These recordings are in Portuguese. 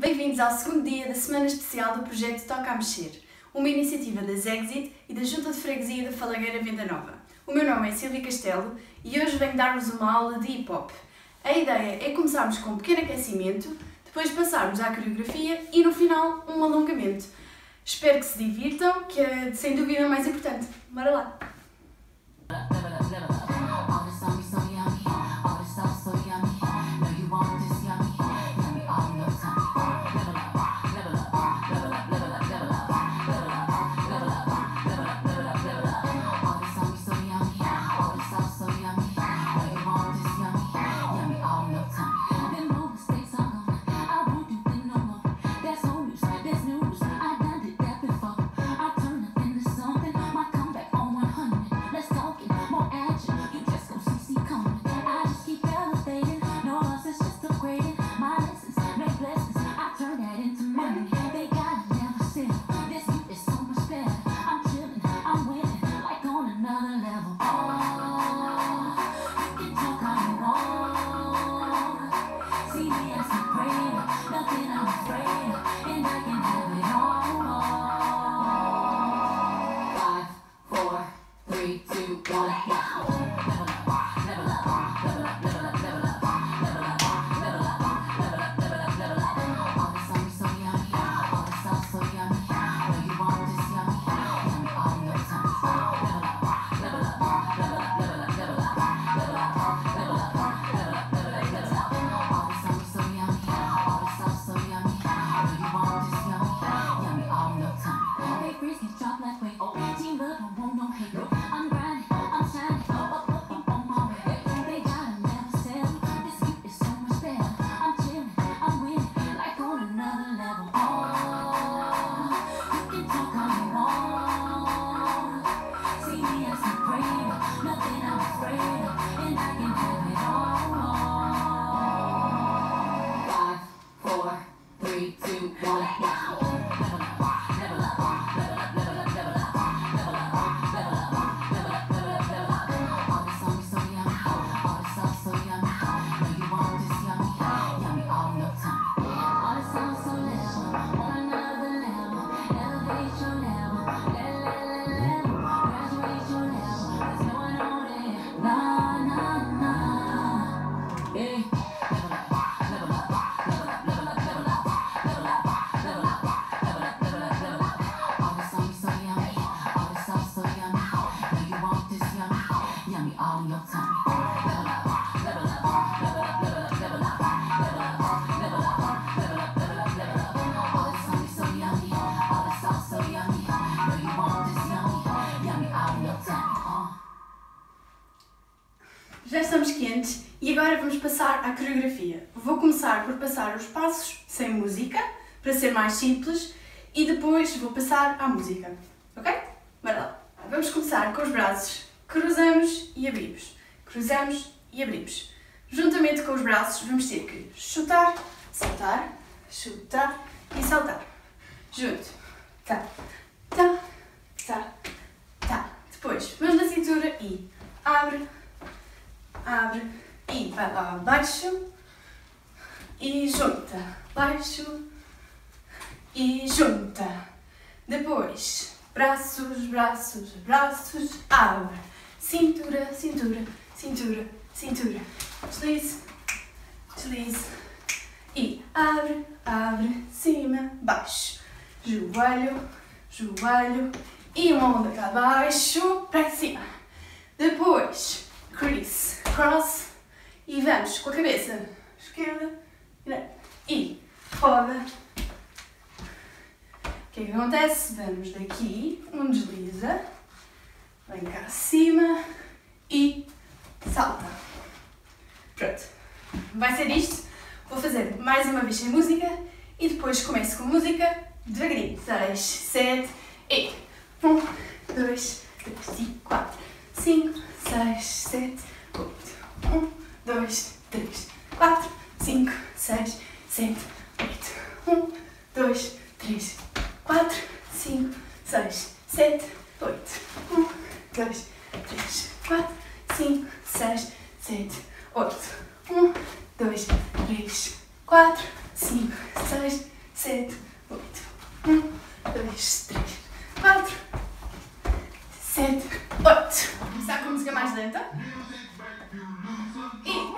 Bem-vindos ao segundo dia da semana especial do projeto Toca a Mexer, uma iniciativa da Zexit e da Junta de Freguesia da Falagueira Venda Nova. O meu nome é Silvia Castelo e hoje venho dar-vos uma aula de hip-hop. A ideia é começarmos com um pequeno aquecimento, depois passarmos à coreografia e no final um alongamento. Espero que se divirtam, que é sem dúvida o mais importante. Bora lá! Já estamos quentes e agora vamos passar à coreografia. Vou começar por passar os passos sem música, para ser mais simples, e depois vou passar à música, ok? Bora lá. Vamos começar com os braços, cruzamos e abrimos, cruzamos e abrimos. Juntamente com os braços vamos ter que chutar, saltar, chutar e saltar. Junto. Tá, tá, tá, tá. Depois, mãos na cintura e abre, abre e vai lá abaixo e junta, baixo e junta. Depois, braços, braços, braços, abre, cintura, cintura, cintura, cintura, deslize, deslize e abre, abre, cima, baixo, joelho, joelho e uma onda cá abaixo, para cima. Depois, crease, cross e vamos com a cabeça esquerda, direita e roda. O que é que acontece? Vamos daqui, desliza, vem cá acima e salta. Pronto, vai ser isto. Vou fazer mais uma vez sem música e depois começo com música devagarinho. 6, 7 e 1, 2, 3 e 4, 5, 6, 7, 8. 1, 2, 3, 4, 5, 6, 7, 8. 1, 2, 3, 4, 5, 6, 7, 8. 1, 2, 3, 4, 5, 6, 7, 8. 1, 2, 3, 4, 5, 6, 7, 8. 1, 2, 3, 4, 7, 8. Vou começar com a música mais lenta. E...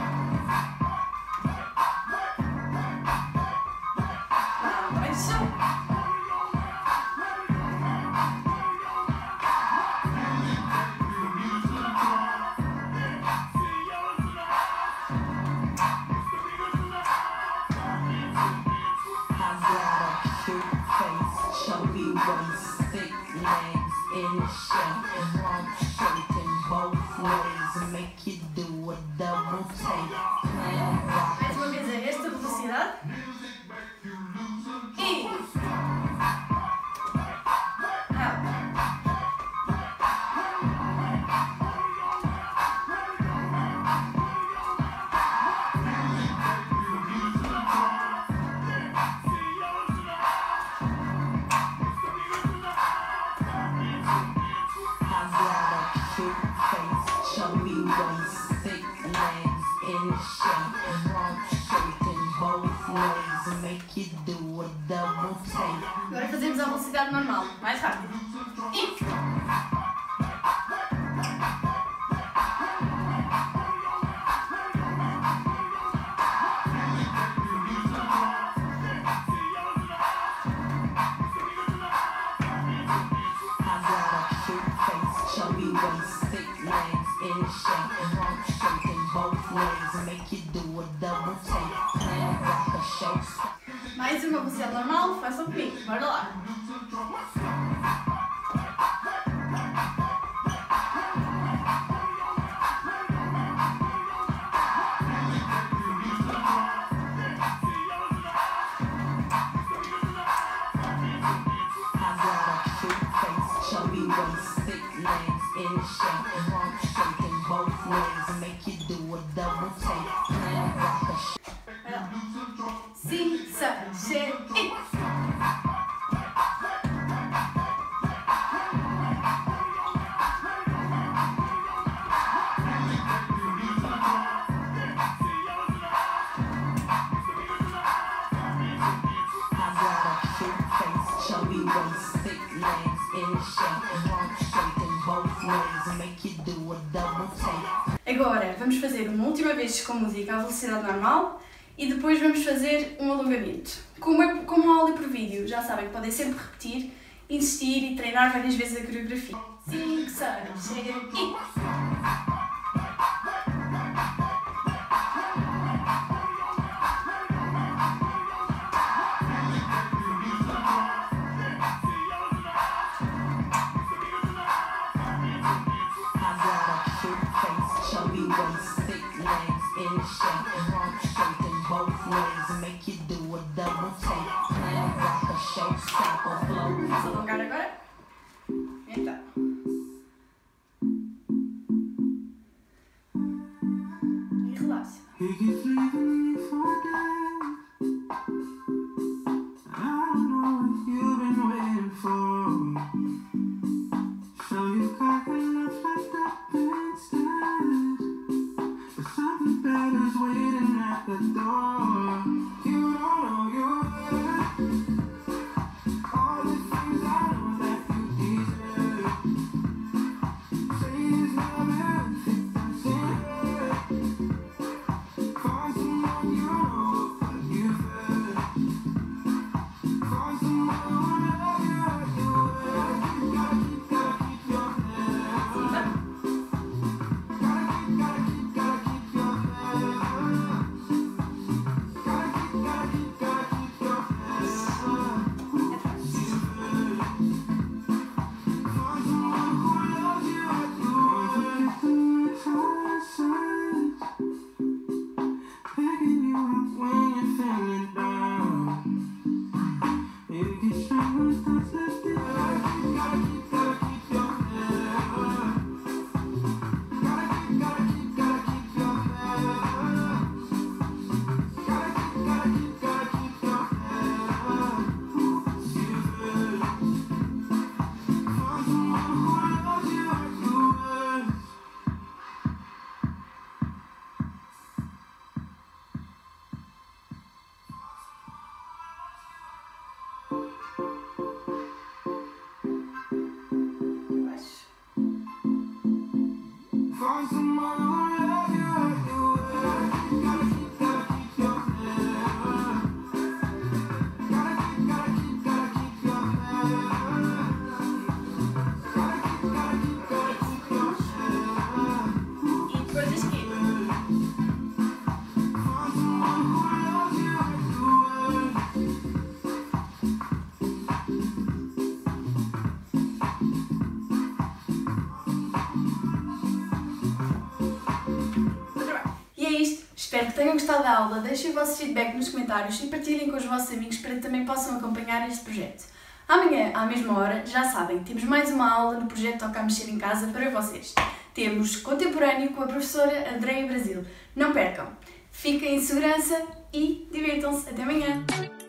Mais uma vez a esta velocidade. E... Agora fazemos a velocidade normal, mais rápido. E... Mais uma velocidade normal, façam comigo, bora lá. Sim, e... Agora vamos fazer uma última vez com música à velocidade normal e depois vamos fazer um alongamento. Como a aula por vídeo, já sabem que podem sempre repetir, insistir e treinar várias vezes a coreografia. 5, 6, e... Vamos alongar agora? Então. E relaxa. E é isto, espero que tenham gostado da aula, deixem o vosso feedback nos comentários e partilhem com os vossos amigos para que também possam acompanhar este projeto. Amanhã, à mesma hora, já sabem, temos mais uma aula no projeto Toca a Mexer em Casa para vocês. Temos Contemporâneo com a professora Andreia Brasil. Não percam, fiquem em segurança e divirtam-se. Até amanhã!